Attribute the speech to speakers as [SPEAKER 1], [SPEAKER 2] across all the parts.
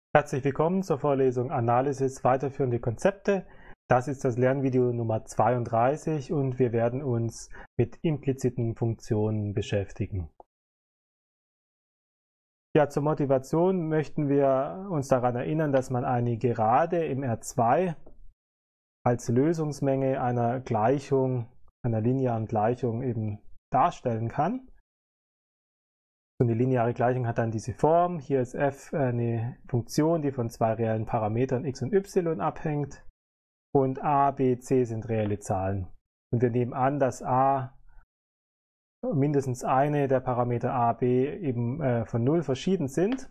[SPEAKER 1] Herzlich willkommen zur Vorlesung Analysis weiterführende Konzepte. Das ist das Lernvideo Nummer 32 und wir werden uns mit impliziten Funktionen beschäftigen. Ja, zur Motivation möchten wir uns daran erinnern, dass man eine Gerade im R2 als Lösungsmenge einer Gleichung, einer linearen Gleichung eben darstellen kann. So eine lineare Gleichung hat dann diese Form. Hier ist f eine Funktion, die von zwei reellen Parametern x und y abhängt. Und a, b, c sind reelle Zahlen. Und wir nehmen an, dass a mindestens eine der Parameter a, b eben von 0 verschieden sind,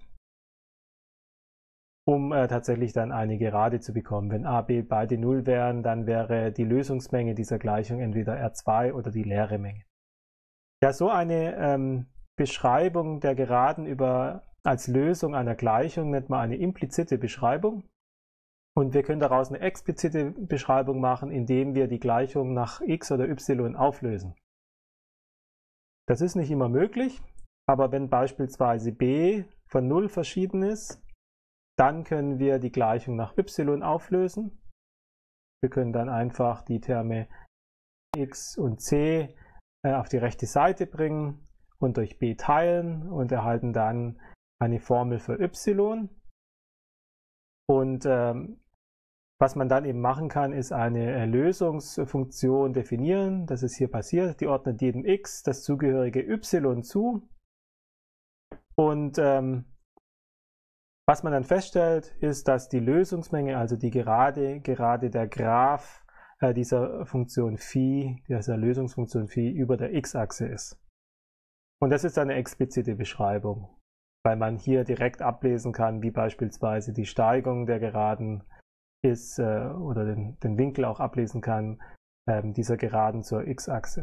[SPEAKER 1] um tatsächlich dann eine Gerade zu bekommen. Wenn a, b beide 0 wären, dann wäre die Lösungsmenge dieser Gleichung entweder R2 oder die leere Menge. Ja, so eine Beschreibung der Geraden als Lösung einer Gleichung nennt man eine implizite Beschreibung. Und wir können daraus eine explizite Beschreibung machen, indem wir die Gleichung nach x oder y auflösen. Das ist nicht immer möglich, aber wenn beispielsweise b von 0 verschieden ist, dann können wir die Gleichung nach y auflösen. Wir können dann einfach die Terme x und c auf die rechte Seite bringen und durch b teilen und erhalten dann eine Formel für y. Und was man dann eben machen kann, ist eine Lösungsfunktion definieren. Das ist hier passiert. Die ordnet jedem x das zugehörige y zu. Und was man dann feststellt, ist, dass die Lösungsmenge, also die gerade der Graph dieser Funktion phi, dieser Lösungsfunktion phi über der x-Achse ist. Und das ist eine explizite Beschreibung, weil man hier direkt ablesen kann, wie beispielsweise die Steigung der Geraden ist oder den Winkel auch ablesen kann, dieser Geraden zur x-Achse.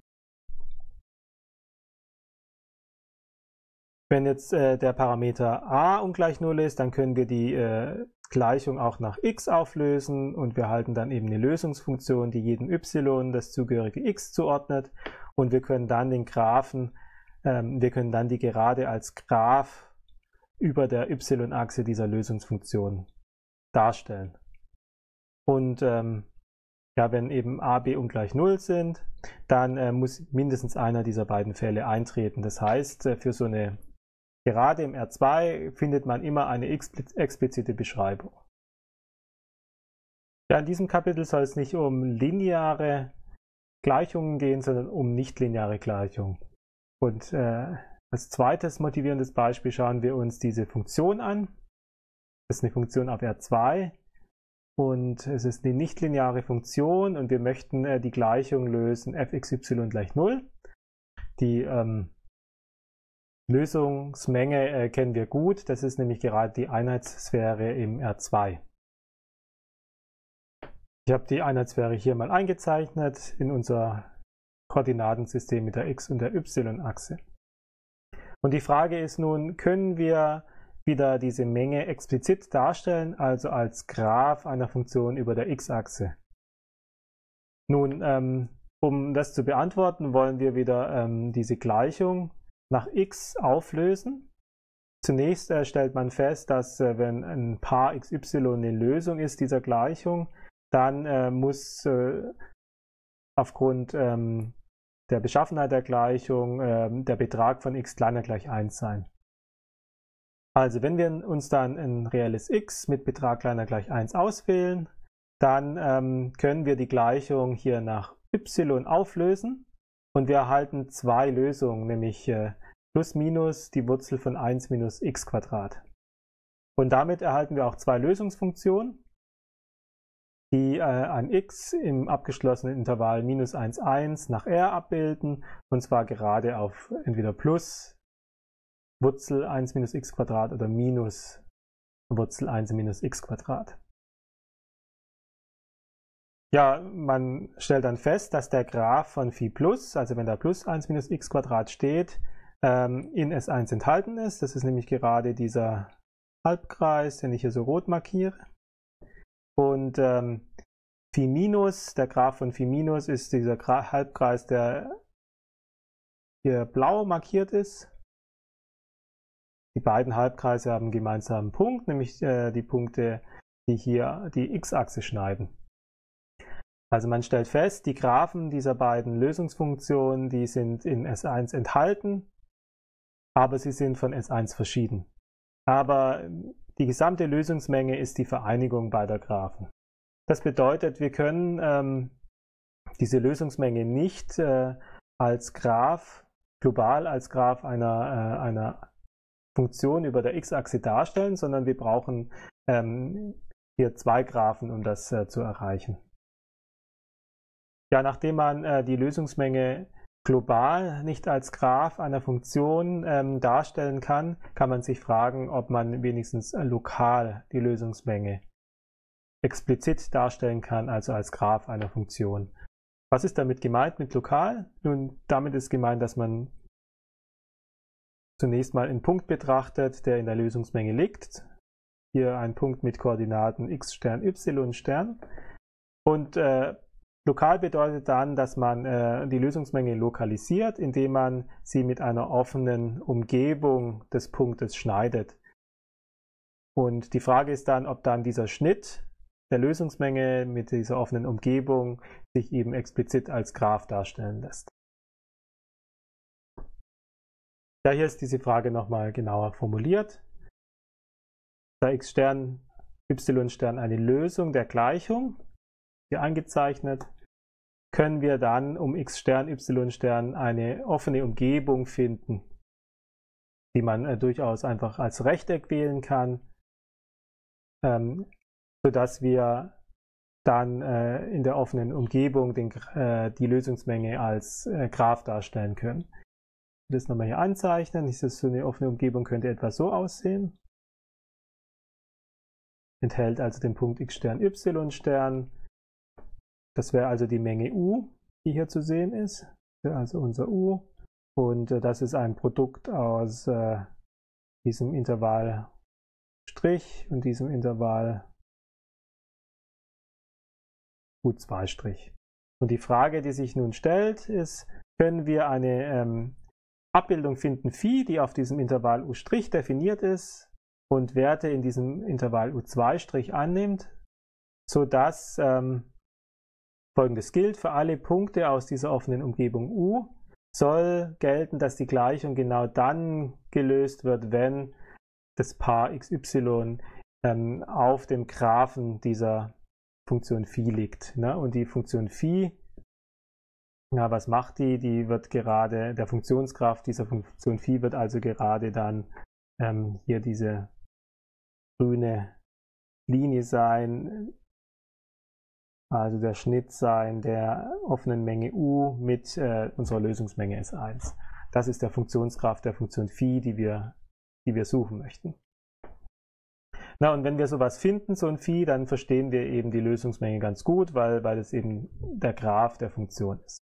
[SPEAKER 1] Wenn jetzt der Parameter a ungleich 0 ist, dann können wir die Gleichung auch nach x auflösen und wir halten dann eben eine Lösungsfunktion, die jedem y das zugehörige x zuordnet, und wir können dann den Graphen wir können dann die Gerade als Graph über der y-Achse dieser Lösungsfunktion darstellen. Und ja, wenn eben a, b ungleich 0 sind, dann muss mindestens einer dieser beiden Fälle eintreten. Das heißt, für so eine Gerade im R2 findet man immer eine explizite Beschreibung. Ja, in diesem Kapitel soll es nicht um lineare Gleichungen gehen, sondern um nichtlineare Gleichungen. Und als zweites motivierendes Beispiel schauen wir uns diese Funktion an. Das ist eine Funktion auf R2 und es ist eine nichtlineare Funktion und wir möchten die Gleichung lösen fxy gleich 0. Die Lösungsmenge kennen wir gut, das ist nämlich gerade die Einheitssphäre im R2. Ich habe die Einheitssphäre hier mal eingezeichnet in unser Koordinatensystem mit der x- und der y-Achse. Und die Frage ist nun, können wir wieder diese Menge explizit darstellen, also als Graph einer Funktion über der x-Achse? Nun, um das zu beantworten, wollen wir wieder diese Gleichung nach x auflösen. Zunächst stellt man fest, dass wenn ein Paar xy eine Lösung ist dieser Gleichung, dann muss aufgrund der Beschaffenheit der Gleichung der Betrag von x kleiner gleich 1 sein. Also wenn wir uns dann ein reelles x mit Betrag kleiner gleich 1 auswählen, dann können wir die Gleichung hier nach y auflösen und wir erhalten zwei Lösungen, nämlich plus minus die Wurzel von 1 minus x². Und damit erhalten wir auch zwei Lösungsfunktionen, die ein x im abgeschlossenen Intervall minus 1, 1 nach r abbilden, und zwar gerade auf entweder plus Wurzel 1 minus x² oder minus Wurzel 1 minus x². Ja, man stellt dann fest, dass der Graph von phi plus, also wenn da plus 1 minus x² steht, in S1 enthalten ist. Das ist nämlich gerade dieser Halbkreis, den ich hier so rot markiere. Und phi minus, der Graph von phi minus ist dieser Halbkreis, der hier blau markiert ist. Die beiden Halbkreise haben einen gemeinsamen Punkt, nämlich die Punkte, die hier die x-Achse schneiden. Also man stellt fest, die Graphen dieser beiden Lösungsfunktionen, die sind in S1 enthalten, aber sie sind von S1 verschieden. Aber die gesamte Lösungsmenge ist die Vereinigung beider Graphen. Das bedeutet, wir können diese Lösungsmenge nicht als Graph, global als Graph einer Funktion über der x-Achse darstellen, sondern wir brauchen hier zwei Graphen, um das zu erreichen. Ja, nachdem man die Lösungsmenge global nicht als Graph einer Funktion darstellen kann, kann man sich fragen, ob man wenigstens lokal die Lösungsmenge explizit darstellen kann, also als Graph einer Funktion. Was ist damit gemeint mit lokal? Nun, damit ist gemeint, dass man zunächst mal einen Punkt betrachtet, der in der Lösungsmenge liegt. Hier ein Punkt mit Koordinaten x Stern, y Stern. Und lokal bedeutet dann, dass man die Lösungsmenge lokalisiert, indem man sie mit einer offenen Umgebung des Punktes schneidet. Und die Frage ist dann, ob dann dieser Schnitt der Lösungsmenge mit dieser offenen Umgebung sich eben explizit als Graph darstellen lässt. Ja, hier ist diese Frage nochmal genauer formuliert. Da x Stern, y Stern eine Lösung der Gleichung, hier angezeichnet, können wir dann um x Stern, y Stern eine offene Umgebung finden, die man durchaus einfach als Rechteck wählen kann, sodass wir dann in der offenen Umgebung die Lösungsmenge als Graph darstellen können. Ich will das nochmal hier anzeichnen. So eine offene Umgebung könnte etwa so aussehen. Enthält also den Punkt x Stern, y Stern. Das wäre also die Menge U, die hier zu sehen ist. Also unser U. Und das ist ein Produkt aus diesem Intervall Strich und diesem Intervall U2'. Und die Frage, die sich nun stellt, ist, können wir eine Abbildung finden Phi, die auf diesem Intervall U' definiert ist und Werte in diesem Intervall U2' annimmt, sodass Folgendes gilt: Für alle Punkte aus dieser offenen Umgebung U soll gelten, dass die Gleichung genau dann gelöst wird, wenn das Paar xy auf dem Graphen dieser Funktion Phi liegt. Ne? Und die Funktion Phi, ja, was macht die? Die wird gerade, der Funktionsgraph dieser Funktion Phi wird also gerade dann hier diese grüne Linie sein, also der Schnitt sein der offenen Menge U mit unserer Lösungsmenge S1. Das ist der Funktionsgraph der Funktion Phi, die wir suchen möchten. Na, und wenn wir sowas finden, so ein Phi, dann verstehen wir eben die Lösungsmenge ganz gut, weil es eben der Graph der Funktion ist.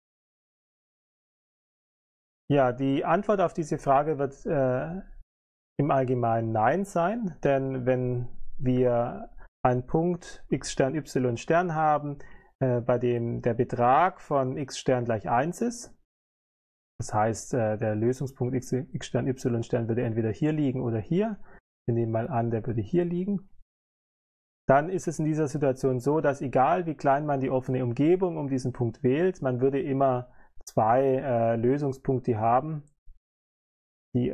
[SPEAKER 1] Ja, die Antwort auf diese Frage wird im Allgemeinen Nein sein, denn wenn wir einen Punkt x Stern, y Stern haben, bei dem der Betrag von x Stern gleich 1 ist, das heißt, der Lösungspunkt x Stern, y Stern würde entweder hier liegen oder hier. Wir nehmen mal an, der würde hier liegen. Dann ist es in dieser Situation so, dass egal wie klein man die offene Umgebung um diesen Punkt wählt, man würde immer zwei Lösungspunkte haben, die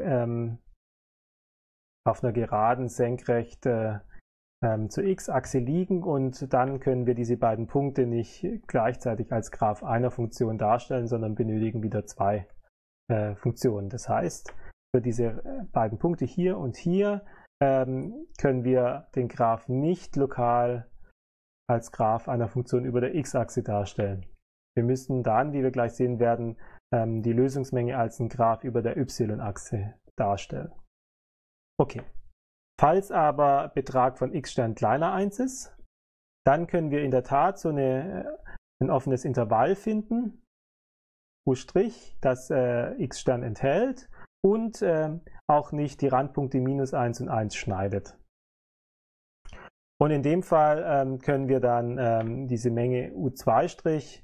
[SPEAKER 1] auf einer Geraden senkrecht zur x-Achse liegen, und dann können wir diese beiden Punkte nicht gleichzeitig als Graph einer Funktion darstellen, sondern benötigen wieder zwei Funktionen. Das heißt, für diese beiden Punkte hier und hier können wir den Graph nicht lokal als Graph einer Funktion über der x-Achse darstellen. Wir müssen dann, wie wir gleich sehen werden, die Lösungsmenge als einen Graph über der y-Achse darstellen. Okay. Falls aber Betrag von x Stern kleiner 1 ist, dann können wir in der Tat so ein offenes Intervall finden, U', das x Stern enthält und auch nicht die Randpunkte -1 und 1 schneidet. Und in dem Fall können wir dann diese Menge U2'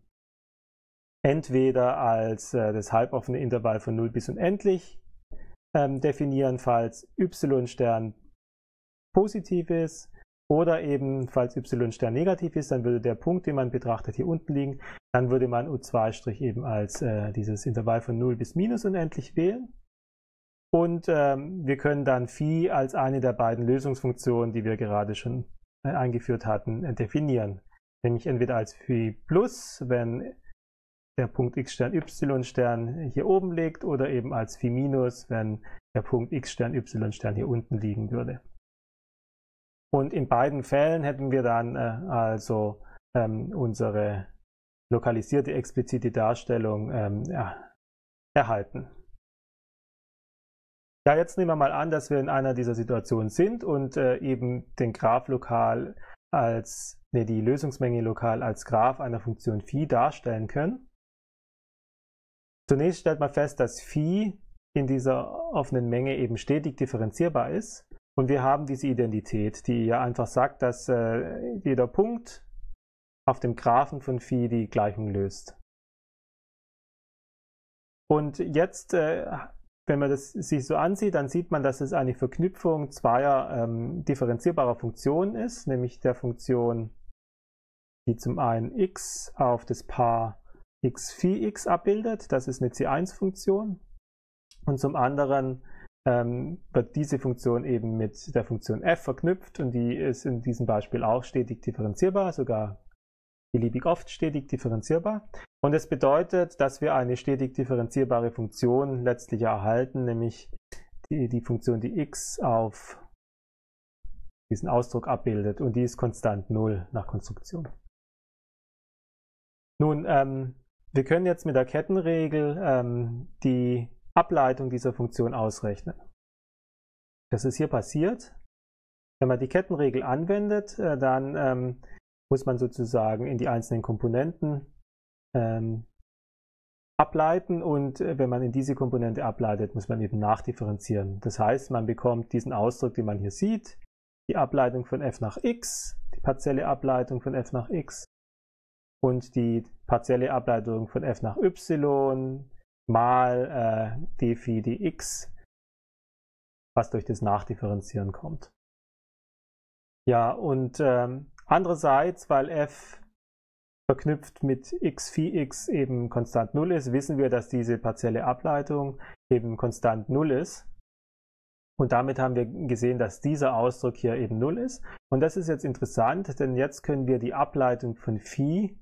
[SPEAKER 1] entweder als das halboffene Intervall von 0 bis unendlich definieren, falls y-Stern positiv ist, oder eben falls y-Stern negativ ist, dann würde der Punkt, den man betrachtet, hier unten liegen. Dann würde man U2' eben als dieses Intervall von 0 bis minus unendlich wählen. Und wir können dann Phi als eine der beiden Lösungsfunktionen, die wir gerade schon eingeführt hatten, definieren. Nämlich entweder als Phi plus, wenn der Punkt x-Stern, y-Stern hier oben liegt, oder eben als Phi minus, wenn der Punkt x-Stern, y-Stern hier unten liegen würde. Und in beiden Fällen hätten wir dann also unsere lokalisierte explizite Darstellung erhalten. Ja, jetzt nehmen wir mal an, dass wir in einer dieser Situationen sind und eben den Graph lokal die Lösungsmenge lokal als Graph einer Funktion Phi darstellen können. Zunächst stellt man fest, dass Phi in dieser offenen Menge eben stetig differenzierbar ist. Und wir haben diese Identität, die ja einfach sagt, dass jeder Punkt auf dem Graphen von Phi die Gleichung löst. Und jetzt, wenn man das sich so ansieht, dann sieht man, dass es eine Verknüpfung zweier differenzierbarer Funktionen ist, nämlich der Funktion, die zum einen x auf das Paar x Phi x abbildet, das ist eine C1-Funktion, und zum anderen wird diese Funktion eben mit der Funktion f verknüpft und die ist in diesem Beispiel auch stetig differenzierbar, sogar beliebig oft stetig differenzierbar. Und es bedeutet, dass wir eine stetig differenzierbare Funktion letztlich erhalten, nämlich die Funktion, die x auf diesen Ausdruck abbildet, und die ist konstant 0 nach Konstruktion. Nun, wir können jetzt mit der Kettenregel die Ableitung dieser Funktion ausrechnen. Das ist hier passiert. Wenn man die Kettenregel anwendet, dann muss man sozusagen in die einzelnen Komponenten ableiten, und wenn man in diese Komponente ableitet, muss man eben nachdifferenzieren. Das heißt, man bekommt diesen Ausdruck, den man hier sieht, die Ableitung von f nach x, die partielle Ableitung von f nach x und die partielle Ableitung von f nach y mal d Phi dx, was durch das Nachdifferenzieren kommt. Ja, und andererseits, weil f verknüpft mit x Phi x eben konstant 0 ist, wissen wir, dass diese partielle Ableitung eben konstant 0 ist. Und damit haben wir gesehen, dass dieser Ausdruck hier eben 0 ist. Und das ist jetzt interessant, denn jetzt können wir die Ableitung von Phi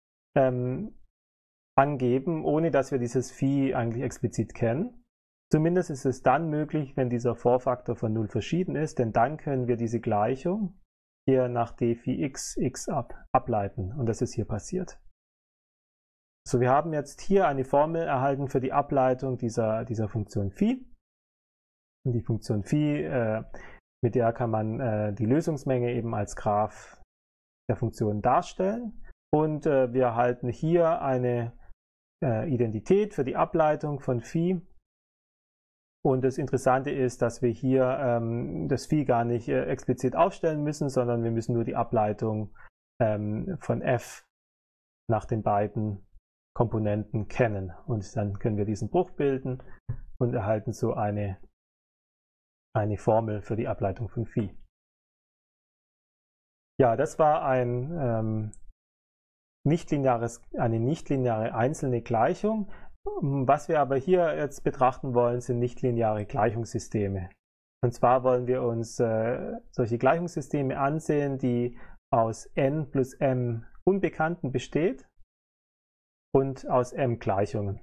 [SPEAKER 1] angeben, ohne dass wir dieses Phi eigentlich explizit kennen. Zumindest ist es dann möglich, wenn dieser Vorfaktor von 0 verschieden ist, denn dann können wir diese Gleichung hier nach d Phi x x ableiten, und das ist hier passiert. So, wir haben jetzt hier eine Formel erhalten für die Ableitung dieser Funktion Phi. Und die Funktion Phi, mit der kann man die Lösungsmenge eben als Graph der Funktion darstellen. Und wir erhalten hier eine Identität für die Ableitung von Phi. Und das Interessante ist, dass wir hier das Phi gar nicht explizit aufstellen müssen, sondern wir müssen nur die Ableitung von f nach den beiden Komponenten kennen. Und dann können wir diesen Bruch bilden und erhalten so eine Formel für die Ableitung von Phi. Ja, das war eine nichtlineare einzelne Gleichung. Was wir aber hier jetzt betrachten wollen, sind nichtlineare Gleichungssysteme. Und zwar wollen wir uns solche Gleichungssysteme ansehen, die aus n plus m Unbekannten besteht und aus m Gleichungen.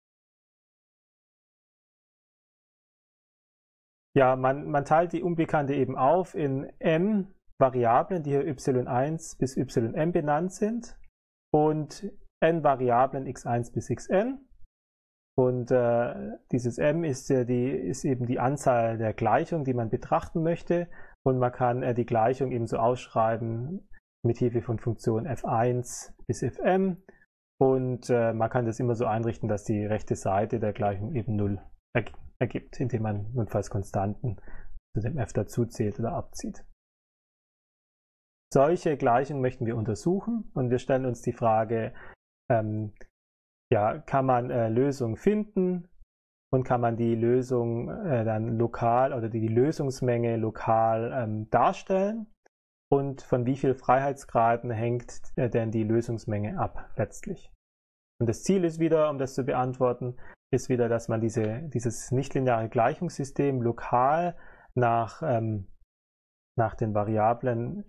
[SPEAKER 1] Ja, man teilt die Unbekannte eben auf in m Variablen, die hier y1 bis ym benannt sind, und n Variablen x1 bis xn. Und dieses m ist eben die Anzahl der Gleichungen, die man betrachten möchte. Und man kann die Gleichung eben so ausschreiben mit Hilfe von Funktionen f1 bis fm. Und man kann das immer so einrichten, dass die rechte Seite der Gleichung eben 0 ergibt, indem man notfalls Konstanten zu dem f dazuzählt oder abzieht. Solche Gleichungen möchten wir untersuchen, und wir stellen uns die Frage, kann man Lösungen finden und kann man die Lösung dann lokal oder die Lösungsmenge lokal darstellen. Und von wie viel Freiheitsgraden hängt denn die Lösungsmenge ab letztlich? Und das Ziel ist wieder, um das zu beantworten, ist wieder, dass man dieses nichtlineare Gleichungssystem lokal nach den Variablen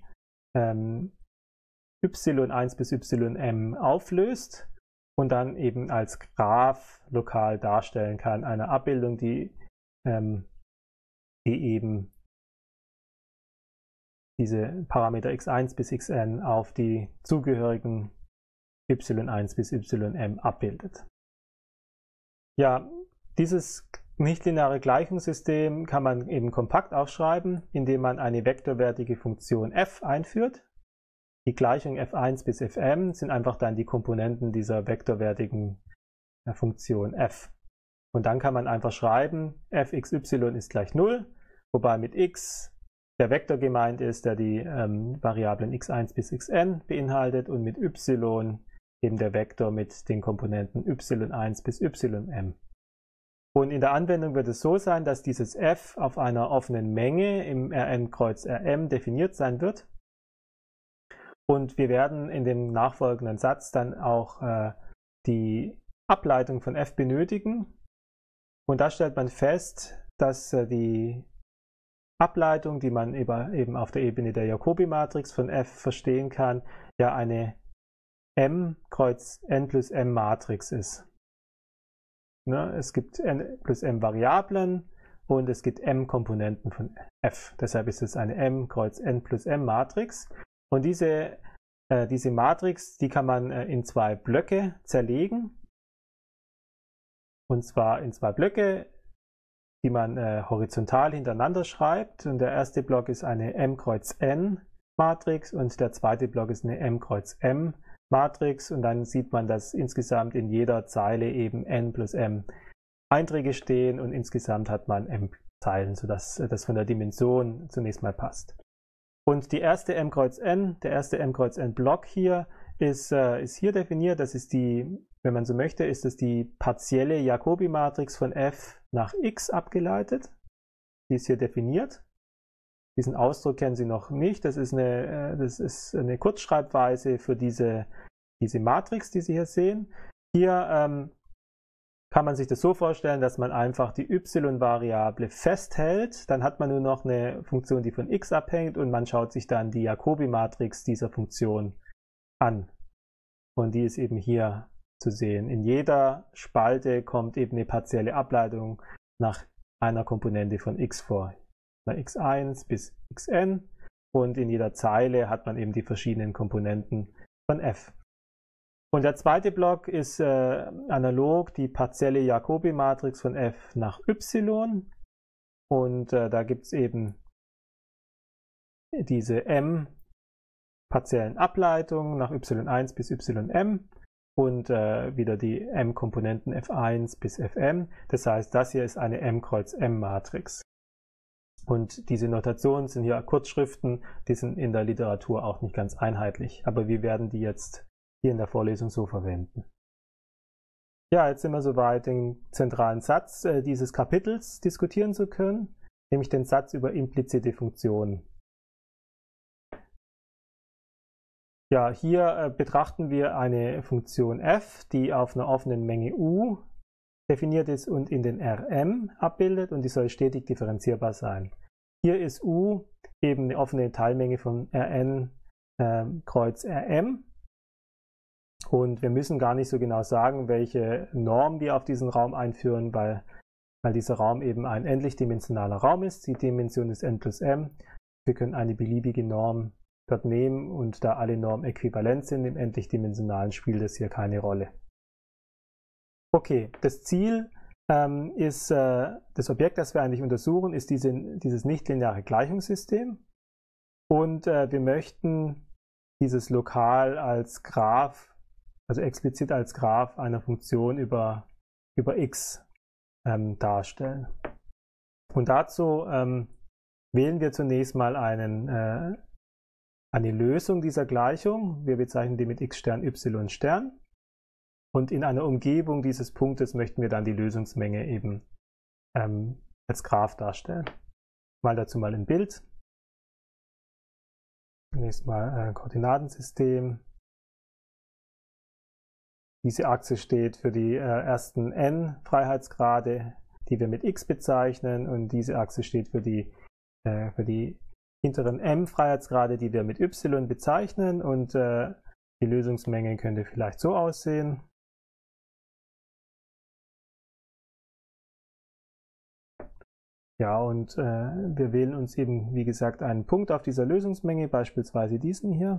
[SPEAKER 1] y1 bis ym auflöst und dann eben als Graph lokal darstellen kann, eine Abbildung, die eben diese Parameter x1 bis xn auf die zugehörigen y1 bis ym abbildet. Ja, dieses nichtlineare Gleichungssystem kann man eben kompakt aufschreiben, indem man eine vektorwertige Funktion f einführt. Die Gleichung f1 bis fm sind einfach dann die Komponenten dieser vektorwertigen Funktion f. Und dann kann man einfach schreiben, fxy ist gleich 0, wobei mit x der Vektor gemeint ist, der die Variablen x1 bis xn beinhaltet, und mit y eben der Vektor mit den Komponenten y1 bis ym. Und in der Anwendung wird es so sein, dass dieses f auf einer offenen Menge im Rn Kreuz Rm definiert sein wird. Und wir werden in dem nachfolgenden Satz dann auch die Ableitung von f benötigen. Und da stellt man fest, dass die Ableitung, die man eben auf der Ebene der Jacobi-Matrix von f verstehen kann, ja eine M Kreuz n plus m Matrix ist. Ne, es gibt n plus m Variablen und es gibt m Komponenten von f. Deshalb ist es eine M Kreuz n plus m Matrix. Und diese Matrix, die kann man in zwei Blöcke zerlegen. Und zwar in zwei Blöcke, die man horizontal hintereinander schreibt. Und der erste Block ist eine M Kreuz n Matrix und der zweite Block ist eine M Kreuz m Matrix. Und dann sieht man, dass insgesamt in jeder Zeile eben n plus m Einträge stehen und insgesamt hat man m Zeilen, sodass das von der Dimension zunächst mal passt. Und der erste M Kreuz n Block hier ist hier definiert. Das ist die, wenn man so möchte, ist es die partielle Jacobi-Matrix von f nach x abgeleitet. Die ist hier definiert. Diesen Ausdruck kennen Sie noch nicht. Das ist eine Kurzschreibweise für diese Matrix, die Sie hier sehen. Hier kann man sich das so vorstellen, dass man einfach die y-Variable festhält. Dann hat man nur noch eine Funktion, die von x abhängt, und man schaut sich dann die Jacobi-Matrix dieser Funktion an. Und die ist eben hier zu sehen. In jeder Spalte kommt eben eine partielle Ableitung nach einer Komponente von x vor. Bei x1 bis xn, und in jeder Zeile hat man eben die verschiedenen Komponenten von f. Und der zweite Block ist analog die partielle Jacobi-Matrix von f nach y. Und da gibt es eben diese m partiellen Ableitungen nach y1 bis ym und wieder die m-Komponenten f1 bis fm. Das heißt, das hier ist eine M Kreuz M Matrix. Und diese Notationen sind hier Kurzschriften, die sind in der Literatur auch nicht ganz einheitlich. Aber wir werden die jetzt hier in der Vorlesung so verwenden. Ja, jetzt sind wir soweit, den zentralen Satz dieses Kapitels diskutieren zu können, nämlich den Satz über implizite Funktionen. Ja, hier betrachten wir eine Funktion f, die auf einer offenen Menge u definiert ist und in den Rm abbildet, und die soll stetig differenzierbar sein. Hier ist u eben eine offene Teilmenge von Rn Kreuz Rm. Und wir müssen gar nicht so genau sagen, welche Norm wir auf diesen Raum einführen, weil dieser Raum eben ein endlichdimensionaler Raum ist. Die Dimension ist n plus m. Wir können eine beliebige Norm dort nehmen, und da alle Normen äquivalent sind im endlichdimensionalen, spielt das hier keine Rolle. Okay, das Ziel ist, das Objekt, das wir eigentlich untersuchen, ist dieses nichtlineare Gleichungssystem. Und wir möchten dieses lokal als Graph, also explizit als Graph einer Funktion über x darstellen. Und dazu wählen wir zunächst mal eine Lösung dieser Gleichung. Wir bezeichnen die mit x Stern, y Stern. Und in einer Umgebung dieses Punktes möchten wir dann die Lösungsmenge eben als Graph darstellen. Dazu mal ein Bild. Zunächst mal ein Koordinatensystem. Diese Achse steht für die ersten n Freiheitsgrade, die wir mit x bezeichnen, und diese Achse steht für die hinteren m Freiheitsgrade, die wir mit y bezeichnen, und die Lösungsmenge könnte vielleicht so aussehen. Ja, und wir wählen uns eben, wie gesagt, einen Punkt auf dieser Lösungsmenge, beispielsweise diesen hier.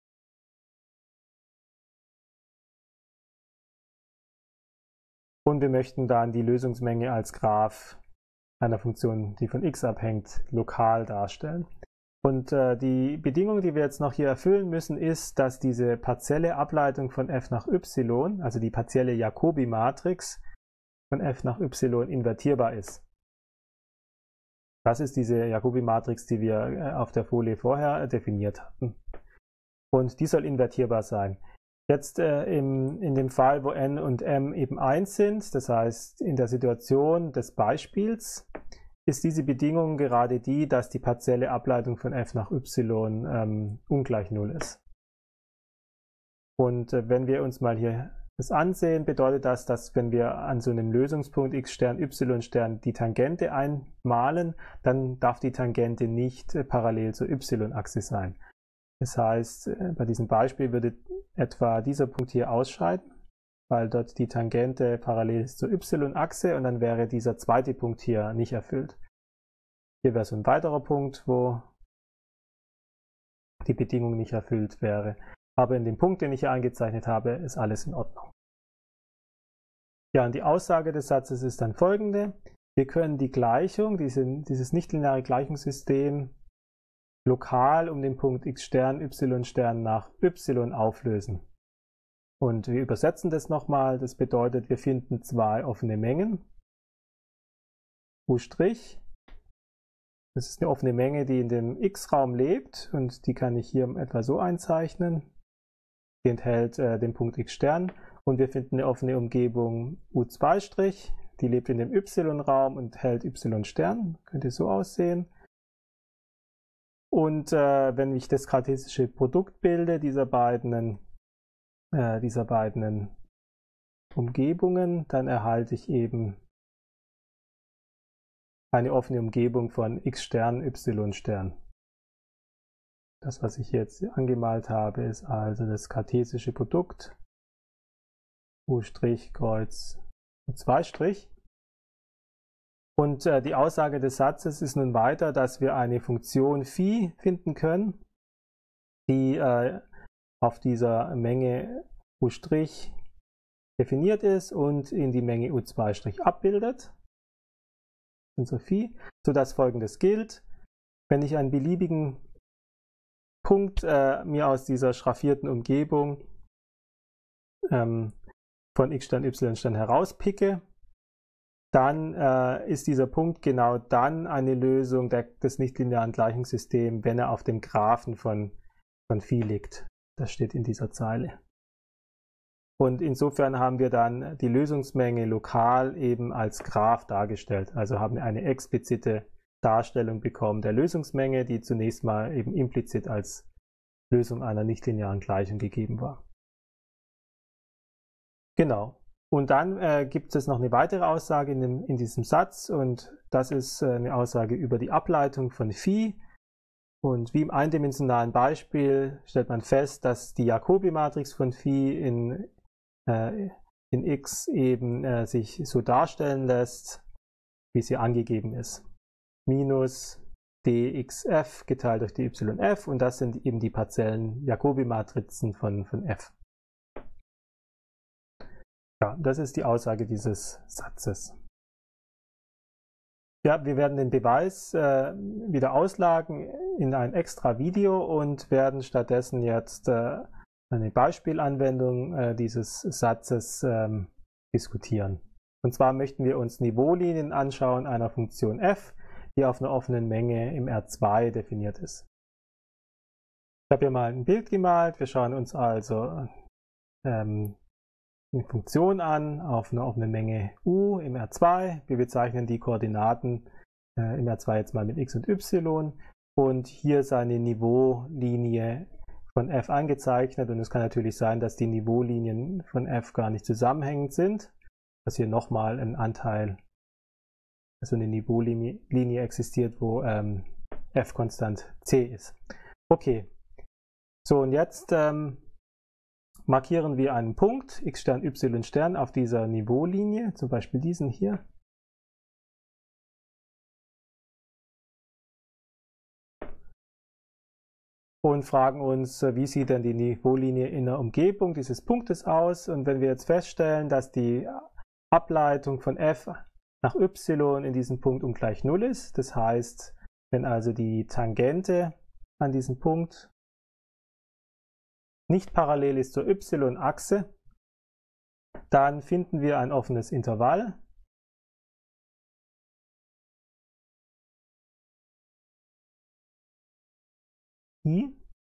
[SPEAKER 1] Und wir möchten dann die Lösungsmenge als Graph einer Funktion, die von x abhängt, lokal darstellen. Und die Bedingung, die wir jetzt noch hier erfüllen müssen, ist, dass diese partielle Ableitung von f nach y, also die partielle Jacobi-Matrix von f nach y, invertierbar ist. Das ist diese Jacobi-Matrix, die wir auf der Folie vorher definiert hatten. Und die soll invertierbar sein. Jetzt in dem Fall, wo n und m eben 1 sind, das heißt in der Situation des Beispiels, ist diese Bedingung gerade die, dass die partielle Ableitung von f nach y ungleich 0 ist. Und wenn wir uns mal hier das ansehen, bedeutet das, dass wenn wir an so einem Lösungspunkt x Stern, y Stern die Tangente einmalen, dann darf die Tangente nicht parallel zur y-Achse sein. Das heißt, bei diesem Beispiel würde etwa dieser Punkt hier ausscheiden, weil dort die Tangente parallel ist zur y-Achse, und dann wäre dieser zweite Punkt hier nicht erfüllt. Hier wäre so ein weiterer Punkt, wo die Bedingung nicht erfüllt wäre. Aber in dem Punkt, den ich hier eingezeichnet habe, ist alles in Ordnung. Ja, und die Aussage des Satzes ist dann folgende. Wir können die Gleichung, dieses nichtlineare Gleichungssystem, lokal um den Punkt x Stern, y Stern nach y auflösen. Und wir übersetzen das nochmal. Das bedeutet, wir finden zwei offene Mengen. U', das ist eine offene Menge, die in dem x-Raum lebt, und die kann ich hier etwa so einzeichnen. Die enthält den Punkt x Stern, und wir finden eine offene Umgebung U2', die lebt in dem y-Raum und enthält y Stern, könnte so aussehen. Und wenn ich das kartesische Produkt bilde dieser beiden Umgebungen, dann erhalte ich eben eine offene Umgebung von x Stern, y Stern. Das, was ich jetzt angemalt habe, ist also das kartesische Produkt U' Kreuz U2'. Und die Aussage des Satzes ist nun weiter, dass wir eine Funktion phi finden können, die auf dieser Menge U' definiert ist und in die Menge U2' abbildet. So phi, sodass Folgendes gilt: Wenn ich einen beliebigen Punkt mir aus dieser schraffierten Umgebung von x Stern, y Stern herauspicke, dann ist dieser Punkt genau dann eine Lösung des nichtlinearen Gleichungssystems, wenn er auf dem Graphen von phi liegt. Das steht in dieser Zeile. Und insofern haben wir dann die Lösungsmenge lokal eben als Graph dargestellt. Also haben wir eine explizite Darstellung bekommen der Lösungsmenge, die zunächst mal eben implizit als Lösung einer nichtlinearen Gleichung gegeben war. Genau. Und dann gibt es noch eine weitere Aussage in diesem Satz, und das ist eine Aussage über die Ableitung von phi. Und wie im eindimensionalen Beispiel stellt man fest, dass die Jacobi-Matrix von phi in x eben sich so darstellen lässt, wie sie angegeben ist. Minus dxf geteilt durch die yf, und das sind eben die partiellen Jacobi-Matrizen von f. Ja, das ist die Aussage dieses Satzes. Ja, wir werden den Beweis wieder auslagern in ein extra Video und werden stattdessen jetzt eine Beispielanwendung dieses Satzes diskutieren. Und zwar möchten wir uns Niveaulinien anschauen einer Funktion f, die auf einer offenen Menge im R2 definiert ist. Ich habe hier mal ein Bild gemalt. Wir schauen uns also eine Funktion an auf eine Menge u im R2. Wir bezeichnen die Koordinaten im R2 jetzt mal mit x und y und hier ist eine Niveaulinie von f eingezeichnet und es kann natürlich sein, dass die Niveaulinien von f gar nicht zusammenhängend sind, dass hier nochmal ein Anteil, also eine Niveaulinie existiert, wo f konstant c ist. Okay, so und jetzt markieren wir einen Punkt x Stern, y Stern auf dieser Niveaulinie, zum Beispiel diesen hier. Und fragen uns, wie sieht denn die Niveaulinie in der Umgebung dieses Punktes aus. Und wenn wir jetzt feststellen, dass die Ableitung von f nach y in diesem Punkt ungleich 0 ist, das heißt, wenn also die Tangente an diesem Punkt nicht parallel ist zur y-Achse, dann finden wir ein offenes Intervall. I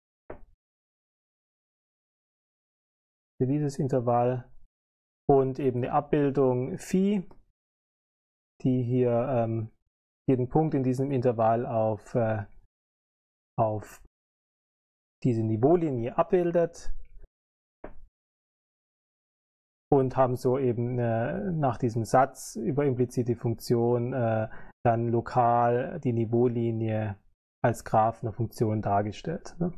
[SPEAKER 1] für dieses Intervall und eben eine Abbildung phi, die hier jeden Punkt in diesem Intervall auf diese Niveaulinie abbildet und haben so eben nach diesem Satz über implizite Funktion dann lokal die Niveaulinie als Graph einer Funktion dargestellt. Ne?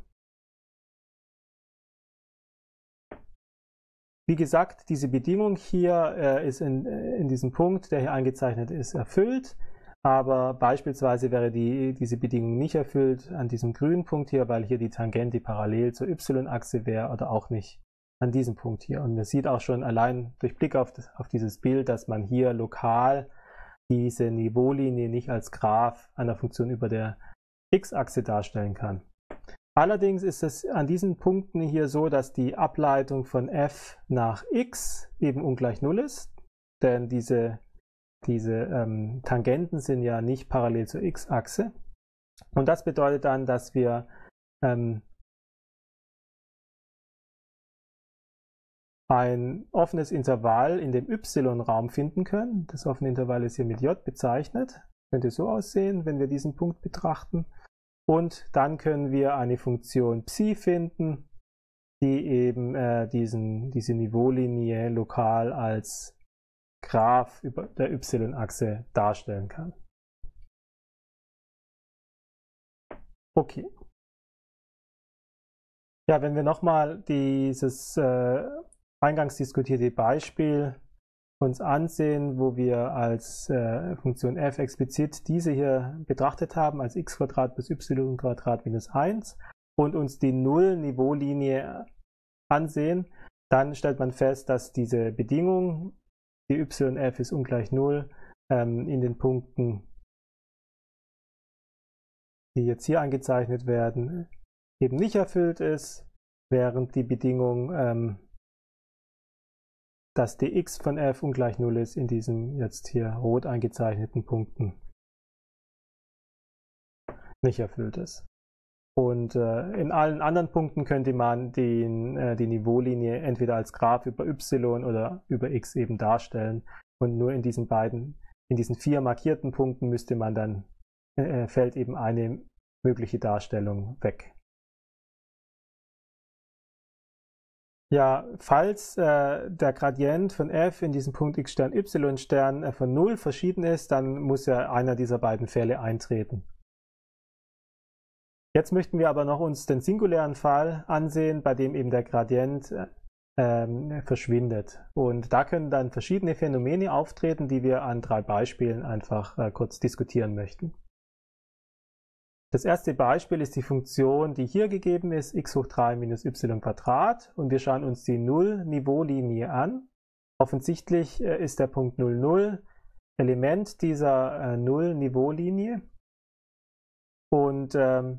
[SPEAKER 1] Wie gesagt, diese Bedingung hier ist in diesem Punkt, der hier eingezeichnet ist, erfüllt. Aber beispielsweise wäre diese Bedingung nicht erfüllt an diesem grünen Punkt hier, weil hier die Tangente parallel zur y-Achse wäre oder auch nicht an diesem Punkt hier. Und man sieht auch schon allein durch Blick auf dieses Bild, dass man hier lokal diese Niveaulinie nicht als Graph einer Funktion über der x-Achse darstellen kann. Allerdings ist es an diesen Punkten hier so, dass die Ableitung von f nach x eben ungleich 0 ist, denn diese Tangenten sind ja nicht parallel zur x-Achse. Und das bedeutet dann, dass wir ein offenes Intervall in dem y-Raum finden können. Das offene Intervall ist hier mit j bezeichnet. Könnte so aussehen, wenn wir diesen Punkt betrachten. Und dann können wir eine Funktion Psi finden, die eben diese Niveaulinie lokal als Graph über der y-Achse darstellen kann. Okay. Ja, wenn wir nochmal dieses eingangs diskutierte Beispiel uns ansehen, wo wir als Funktion f explizit diese hier betrachtet haben, als x² plus y² minus 1 und uns die Null-Niveaulinie ansehen, dann stellt man fest, dass diese Bedingung, die yf ist ungleich 0, in den Punkten, die jetzt hier eingezeichnet werden, eben nicht erfüllt ist, während die Bedingung, dass dx von f ungleich 0 ist, in diesen jetzt hier rot eingezeichneten Punkten nicht erfüllt ist. Und in allen anderen Punkten könnte man die Niveaulinie entweder als Graph über y oder über x eben darstellen. Und nur in diesen 4 markierten Punkten müsste man dann, fällt eben eine mögliche Darstellung weg. Ja, falls der Gradient von f in diesem Punkt x Stern, y Stern von 0 verschieden ist, dann muss ja einer dieser beiden Fälle eintreten. Jetzt möchten wir aber noch uns den singulären Fall ansehen, bei dem eben der Gradient verschwindet. Und da können dann verschiedene Phänomene auftreten, die wir an 3 Beispielen einfach kurz diskutieren möchten. Das erste Beispiel ist die Funktion, die hier gegeben ist, x hoch 3 minus y². Und wir schauen uns die Null-Niveaulinie an. Offensichtlich ist der Punkt 0, 0 Element dieser Null-Niveaulinie. Und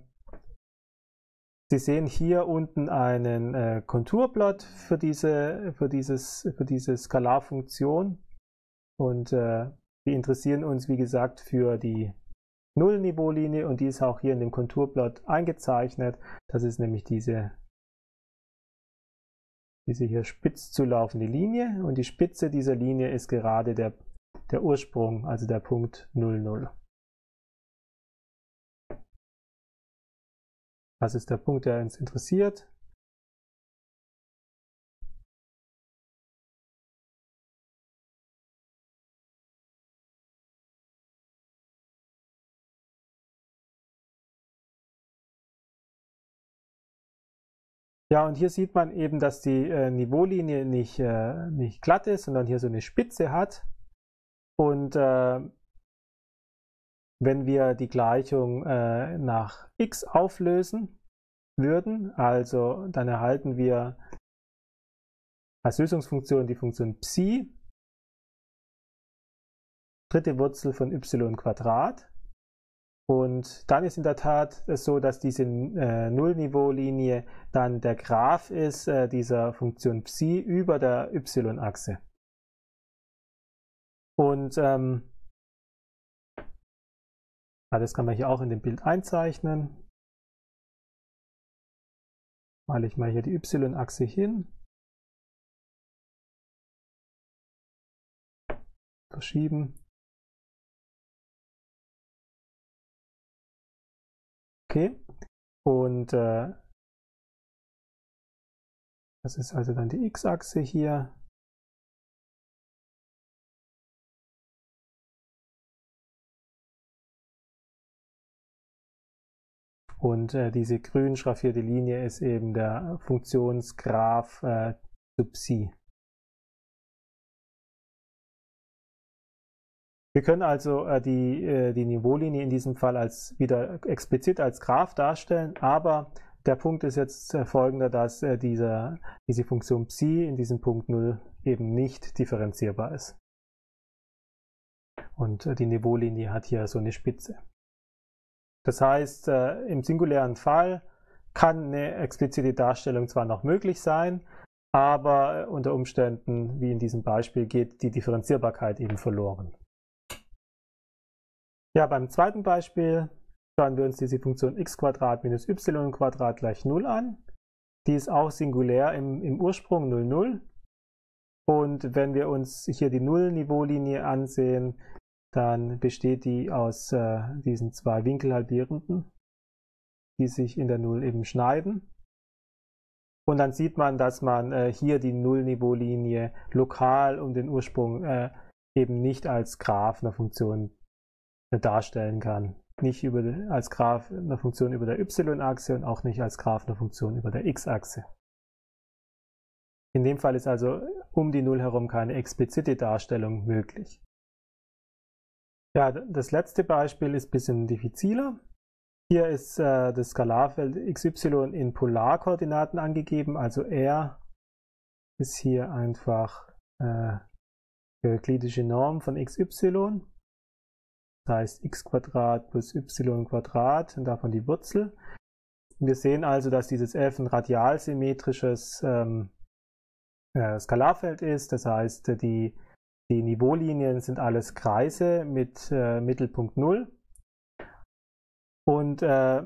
[SPEAKER 1] Sie sehen hier unten einen Konturplot für diese Skalarfunktion. Und wir interessieren uns, wie gesagt, für die Null-Niveaulinie und die ist auch hier in dem Konturplot eingezeichnet. Das ist nämlich diese diese hier spitz zulaufende Linie und die Spitze dieser Linie ist gerade der Ursprung, also der Punkt 0, 0. Das ist der Punkt, der uns interessiert. Ja, und hier sieht man eben, dass die Niveaulinie nicht glatt ist, sondern hier so eine Spitze hat. Und wenn wir die Gleichung nach x auflösen würden, also dann erhalten wir als Lösungsfunktion die Funktion Psi, dritte Wurzel von y². Und dann ist in der Tat es so, dass diese Nullniveaulinie dann der Graph ist dieser Funktion Psi über der y-Achse. Und das kann man hier auch in dem Bild einzeichnen. Male ich mal hier die y-Achse hin. Verschieben. Okay. Und das ist also dann die x-Achse hier. Und diese grün schraffierte Linie ist eben der Funktionsgraph zu Psi. Wir können also die Niveaulinie in diesem Fall wieder explizit als Graph darstellen, aber der Punkt ist jetzt folgender, dass diese Funktion Psi in diesem Punkt 0 eben nicht differenzierbar ist. Und die Niveaulinie hat hier so eine Spitze. Das heißt, im singulären Fall kann eine explizite Darstellung zwar noch möglich sein, aber unter Umständen, wie in diesem Beispiel, geht die Differenzierbarkeit eben verloren. Ja, beim zweiten Beispiel schauen wir uns diese Funktion x² minus y² gleich 0 an. Die ist auch singulär im Ursprung 0, 0. Und wenn wir uns hier die Null-Niveaulinie ansehen, dann besteht die aus diesen zwei Winkelhalbierenden, die sich in der Null eben schneiden. Und dann sieht man, dass man hier die Null-Niveaulinie lokal um den Ursprung eben nicht als Graph einer Funktion darstellen kann. Nicht als Graph einer Funktion über der y-Achse und auch nicht als Graph einer Funktion über der x-Achse. In dem Fall ist also um die Null herum keine explizite Darstellung möglich. Ja, das letzte Beispiel ist ein bisschen diffiziler. Hier ist das Skalarfeld xy in Polarkoordinaten angegeben, also r ist hier einfach die euklidische Norm von xy. Das heißt x² plus y² und davon die Wurzel. Wir sehen also, dass dieses f ein radialsymmetrisches Skalarfeld ist. Das heißt, die Niveaulinien sind alles Kreise mit Mittelpunkt 0. Und ja,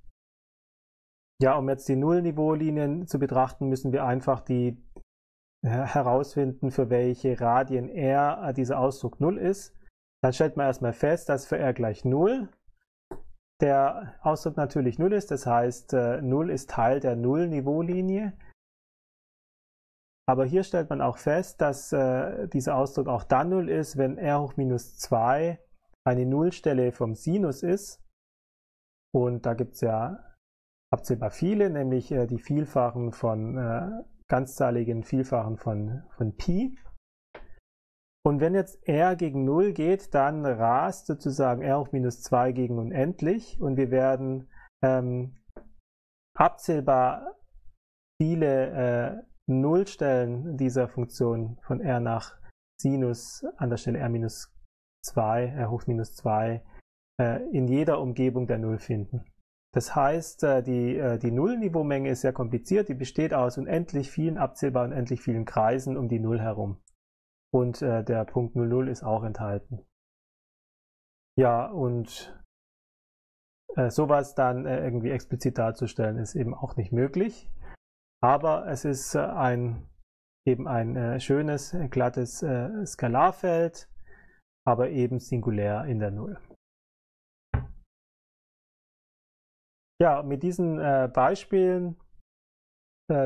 [SPEAKER 1] um jetzt die Null-Niveaulinien zu betrachten, müssen wir einfach herausfinden, für welche Radien r dieser Ausdruck 0 ist. Dann stellt man erstmal fest, dass für r gleich 0 der Ausdruck natürlich 0 ist. Das heißt, 0 ist Teil der Null-Niveaulinie. Aber hier stellt man auch fest, dass dieser Ausdruck auch dann 0 ist, wenn r hoch minus 2 eine Nullstelle vom Sinus ist. Und da gibt es ja abzählbar viele, nämlich die Vielfachen von ganzzahligen Vielfachen von Pi. Und wenn jetzt r gegen 0 geht, dann rast sozusagen r hoch minus 2 gegen unendlich und wir werden abzählbar viele Nullstellen dieser Funktion von r nach Sinus an der Stelle r minus 2, r hoch minus 2 in jeder Umgebung der Null finden. Das heißt, die Nullniveaumenge ist sehr kompliziert, die besteht aus unendlich vielen, abzählbar unendlich vielen Kreisen um die Null herum. Und der Punkt 0, 0 ist auch enthalten. Ja, und sowas dann irgendwie explizit darzustellen, ist eben auch nicht möglich. Aber es ist ein eben ein schönes, glattes Skalarfeld, aber eben singulär in der Null. Ja, mit diesen Beispielen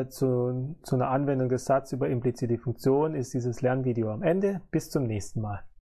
[SPEAKER 1] zu einer Anwendung des Satzes über implizite Funktionen ist dieses Lernvideo am Ende. Bis zum nächsten Mal.